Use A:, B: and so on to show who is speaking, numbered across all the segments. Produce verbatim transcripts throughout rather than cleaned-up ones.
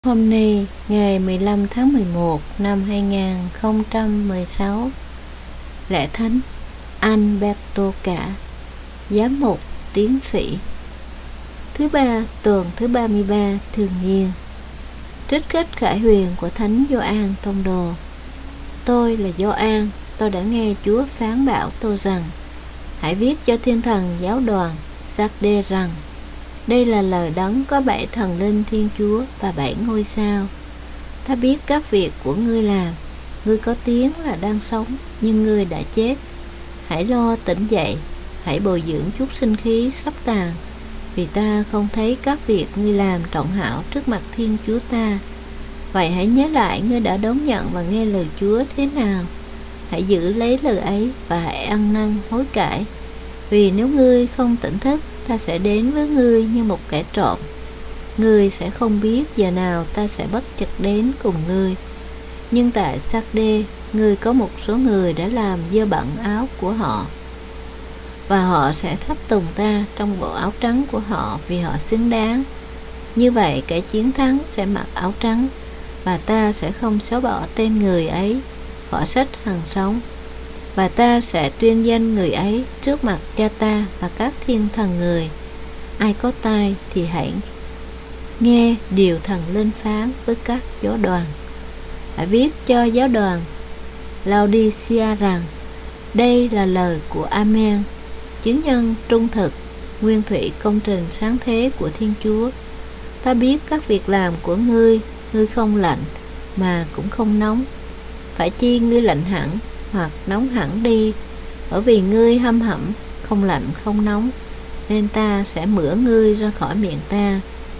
A: Hôm nay, ngày mười lăm tháng mười một năm hai nghìn không trăm mười sáu, lễ thánh Alberto Cả, giám mục tiến sĩ. Thứ ba, tuần thứ ba mươi ba thường niên. Trích kết khải huyền của Thánh Gioan Tông Đồ. Tôi là Gioan, tôi đã nghe Chúa phán bảo tôi rằng: hãy viết cho thiên thần giáo đoàn Sardes rằng: đây là lời đấng có bảy thần linh Thiên Chúa và bảy ngôi sao. Ta biết các việc của ngươi làm. Ngươi có tiếng là đang sống, nhưng ngươi đã chết. Hãy lo tỉnh dậy, hãy bồi dưỡng chút sinh khí sắp tàn, vì ta không thấy các việc ngươi làm trọng hảo trước mặt Thiên Chúa ta. Vậy hãy nhớ lại ngươi đã đón nhận và nghe lời Chúa thế nào. Hãy giữ lấy lời ấy và hãy ăn năn hối cải. Vì nếu ngươi không tỉnh thức, ta sẽ đến với ngươi như một kẻ trộm. Ngươi sẽ không biết giờ nào ta sẽ bất chợt đến cùng ngươi. Nhưng tại Sardes, ngươi có một số người đã làm dơ bẩn áo của họ, và họ sẽ thắp tùng ta trong bộ áo trắng của họ vì họ xứng đáng. Như vậy kẻ chiến thắng sẽ mặc áo trắng, và ta sẽ không xóa bỏ tên người ấy khỏi sách hằng sống. Và ta sẽ tuyên danh người ấy trước mặt cha ta và các thiên thần người. Ai có tai thì hãy nghe điều thần linh phán với các giáo đoàn. Hãy viết cho giáo đoàn Laodicea rằng: đây là lời của Amen, chứng nhân trung thực, nguyên thủy công trình sáng thế của Thiên Chúa. Ta biết các việc làm của ngươi, ngươi không lạnh mà cũng không nóng. Phải chi ngươi lạnh hẳn hoặc nóng hẳn đi, bởi vì ngươi hăm hẩm, không lạnh không nóng, nên ta sẽ mửa ngươi ra khỏi miệng ta.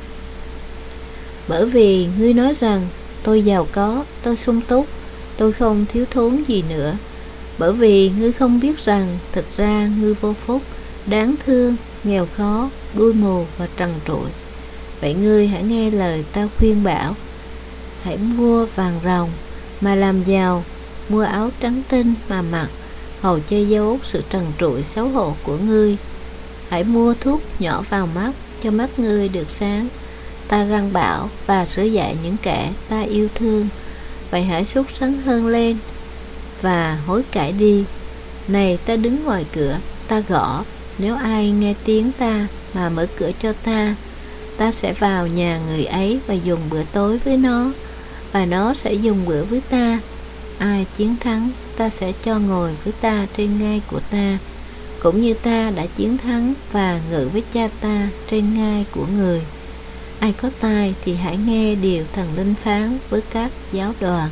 A: Bởi vì ngươi nói rằng: tôi giàu có, tôi sung túc, tôi không thiếu thốn gì nữa. Bởi vì ngươi không biết rằng thực ra ngươi vô phúc, đáng thương, nghèo khó, đuôi mù và trần trụi. Vậy ngươi hãy nghe lời ta khuyên bảo. Hãy mua vàng ròng mà làm giàu, mua áo trắng tinh mà mặc, hầu che giấu sự trần trụi xấu hổ của ngươi. Hãy mua thuốc nhỏ vào mắt, cho mắt ngươi được sáng. Ta răn bảo và sửa dạy những kẻ ta yêu thương. Vậy hãy sốt sắng hơn lên và hối cải đi. Này, ta đứng ngoài cửa, ta gõ. Nếu ai nghe tiếng ta mà mở cửa cho ta, ta sẽ vào nhà người ấy và dùng bữa tối với nó, và nó sẽ dùng bữa với ta. Ai chiến thắng, ta sẽ cho ngồi với ta trên ngai của ta, cũng như ta đã chiến thắng và ngự với cha ta trên ngai của người. Ai có tai thì hãy nghe điều thần linh phán với các giáo đoàn.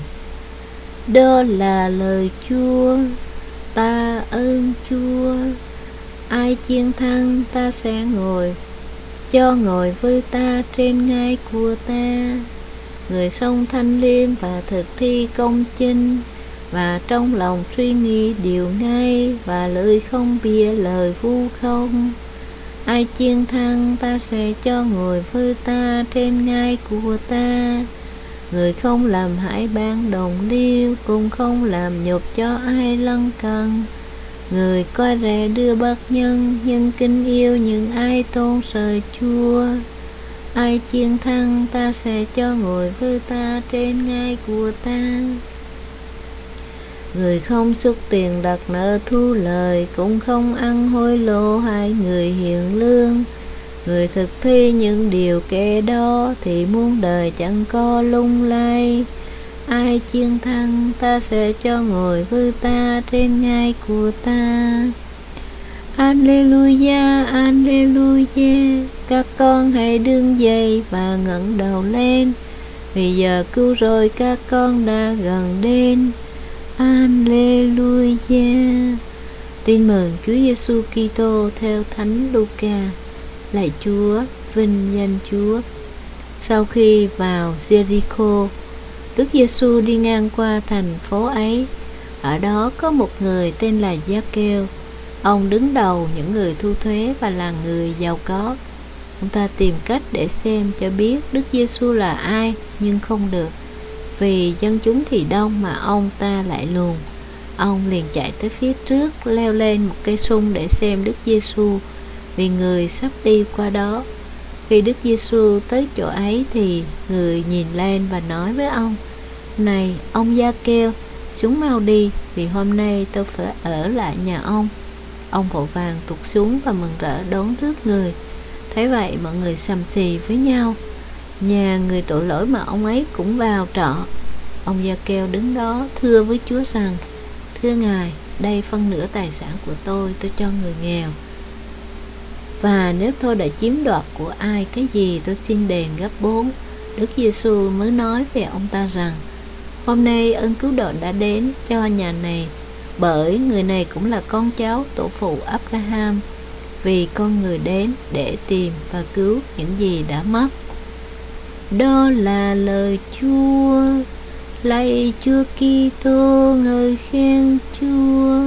A: Đó là lời Chúa. Ta ơn Chúa. Ai chiến thắng, ta sẽ ngồi, cho ngồi với ta trên ngai của ta. Người sống thanh liêm và thực thi công chính, và trong lòng suy nghĩ điều ngay, và lời không bịa lời vu không. Ai chiến thắng, ta sẽ cho ngồi với ta trên ngai của ta. Người không làm hại ban đồng liêu, cũng không làm nhục cho ai lân cận. Người coi rẻ đưa bất nhân, nhưng kính yêu những ai tôn sờ Chúa. Ai chiến thắng, ta sẽ cho ngồi với ta trên ngai của ta. Người không xuất tiền đặt nợ thu lời, cũng không ăn hối lộ hai người hiền lương. Người thực thi những điều kệ đó, thì muôn đời chẳng có lung lay. Ai chiến thắng, ta sẽ cho ngồi với ta trên ngai của ta. Alleluia, Alleluia. Các con hãy đứng dậy và ngẩng đầu lên, vì giờ cứu rỗi các con đã gần đến. Alleluia. Tin mừng Chúa Giêsu Kitô theo Thánh Luca. Lạy Chúa, vinh danh Chúa. Sau khi vào Jericho, Đức Giêsu đi ngang qua thành phố ấy. Ở đó có một người tên là Gia-kêu. Ông đứng đầu những người thu thuế và là người giàu có. Ông ta tìm cách để xem cho biết Đức Giêsu là ai, nhưng không được, vì dân chúng thì đông mà ông ta lại lùn. Ông liền chạy tới phía trước, leo lên một cây sung để xem Đức Giêsu, vì người sắp đi qua đó. Khi Đức Giêsu tới chỗ ấy thì người nhìn lên và nói với ông: "Này ông Gia-kêu, xuống mau đi, vì hôm nay tôi phải ở lại nhà ông." Ông vội vàng tụt xuống và mừng rỡ đón rước người. Thấy vậy mọi người xàm xì với nhau: "Nhà người tội lỗi mà ông ấy cũng vào trọ." Ông Gia-kêu đứng đó thưa với Chúa rằng: "Thưa Ngài, đây phân nửa tài sản của tôi tôi cho người nghèo. Và nếu tôi đã chiếm đoạt của ai cái gì, tôi xin đền gấp bốn." Đức Giêsu mới nói về ông ta rằng: "Hôm nay ơn cứu độ đã đến cho nhà này, bởi người này cũng là con cháu tổ phụ Abraham, vì con người đến để tìm và cứu những gì đã mất." Đó là lời Chúa. Lạy Chúa Kitô, ngợi khen Chúa.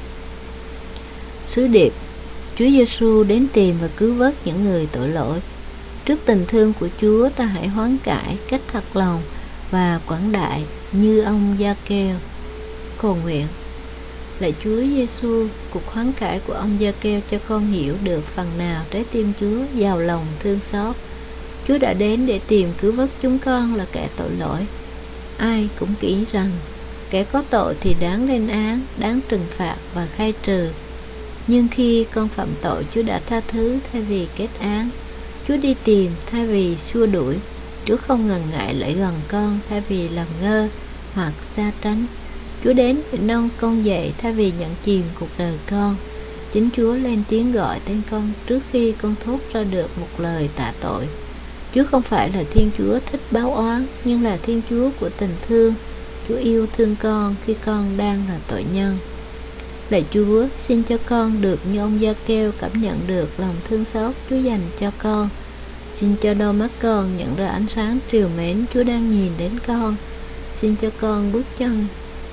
A: Sứ điệp: Chúa Giêsu đến tìm và cứu vớt những người tội lỗi. Trước tình thương của Chúa, ta hãy hoán cải cách thật lòng và quảng đại như ông Gia-kêu. Cầu nguyện: Lạy Chúa Giêsu, cuộc hoán cải của ông Gia-kêu cho con hiểu được phần nào trái tim Chúa giàu lòng thương xót. Chúa đã đến để tìm cứu vớt chúng con là kẻ tội lỗi. Ai cũng nghĩ rằng kẻ có tội thì đáng lên án, đáng trừng phạt và khai trừ. Nhưng khi con phạm tội, Chúa đã tha thứ thay vì kết án. Chúa đi tìm thay vì xua đuổi. Chúa không ngần ngại lại gần con thay vì làm ngơ hoặc xa tránh. Chúa đến để nâng con dậy thay vì nhận chìm cuộc đời con. Chính Chúa lên tiếng gọi tên con trước khi con thốt ra được một lời tạ tội. Chúa không phải là Thiên Chúa thích báo oán, nhưng là Thiên Chúa của tình thương. Chúa yêu thương con khi con đang là tội nhân. Lạy Chúa, xin cho con được như ông Gia-kêu cảm nhận được lòng thương xót Chúa dành cho con. Xin cho đôi mắt con nhận ra ánh sáng trìu mến Chúa đang nhìn đến con. Xin cho con bước chân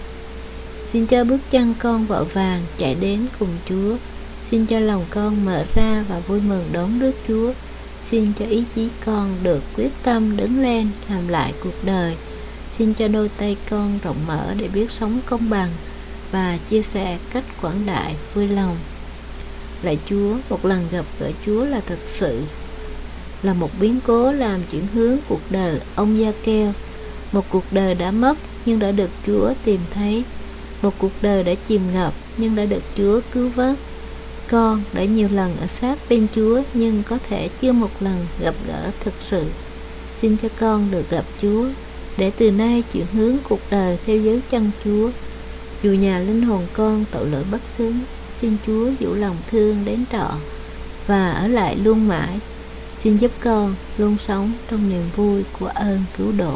A: Xin cho bước chân con vội vàng chạy đến cùng Chúa. Xin cho lòng con mở ra và vui mừng đón rước Chúa. Xin cho ý chí con được quyết tâm đứng lên làm lại cuộc đời. Xin cho đôi tay con rộng mở để biết sống công bằng và chia sẻ cách quảng đại vui lòng. Lạy Chúa, một lần gặp gỡ Chúa là thực sự là một biến cố làm chuyển hướng cuộc đời ông Gia-kêu. Một cuộc đời đã mất nhưng đã được Chúa tìm thấy. Một cuộc đời đã chìm ngập nhưng đã được Chúa cứu vớt. Con đã nhiều lần ở sát bên Chúa nhưng có thể chưa một lần gặp gỡ thực sự. Xin cho con được gặp Chúa, để từ nay chuyển hướng cuộc đời theo dấu chân Chúa. Dù nhà linh hồn con tội lỗi bất xứng, xin Chúa dịu lòng thương đến trọ và ở lại luôn mãi. Xin giúp con luôn sống trong niềm vui của ơn cứu độ.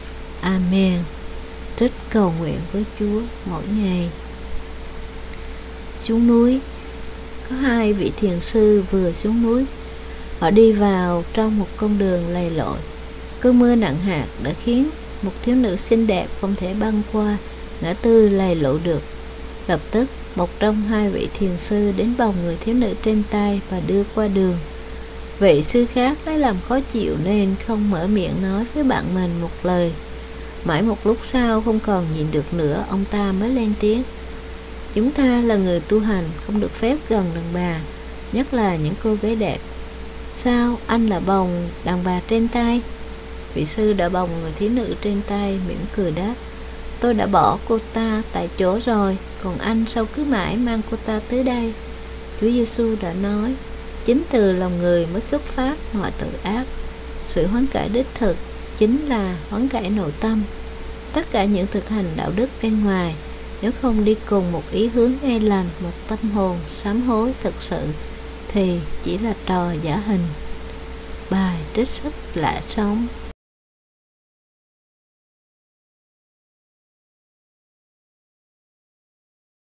A: Amen. Trích cầu nguyện với Chúa mỗi ngày. Xuống núi. Có hai vị thiền sư vừa xuống núi. Họ đi vào trong một con đường lầy lội. Cơn mưa nặng hạt đã khiến một thiếu nữ xinh đẹp không thể băng qua ngã tư lầy lội được. Lập tức một trong hai vị thiền sư đến bồng người thiếu nữ trên tay và đưa qua đường. Vị sư khác lấy làm khó chịu nên không mở miệng nói với bạn mình một lời. Mãi một lúc sau không còn nhịn được nữa, ông ta mới lên tiếng: "Chúng ta là người tu hành, không được phép gần đàn bà, nhất là những cô gái đẹp. Sao anh lại bồng đàn bà trên tay?" Vị sư đã bồng người thiếu nữ trên tay, mỉm cười đáp: "Tôi đã bỏ cô ta tại chỗ rồi, còn anh sao cứ mãi mang cô ta tới đây?" Chúa Giêsu đã nói: "Chính từ lòng người mới xuất phát mọi tội ác. Sự hoán cải đích thực chính là hoán cải nội tâm. Tất cả những thực hành đạo đức bên ngoài, nếu không đi cùng một ý hướng ngay lành, một tâm hồn sám hối thực sự, thì chỉ là trò giả hình." Bài trích sách Lẽ Sống.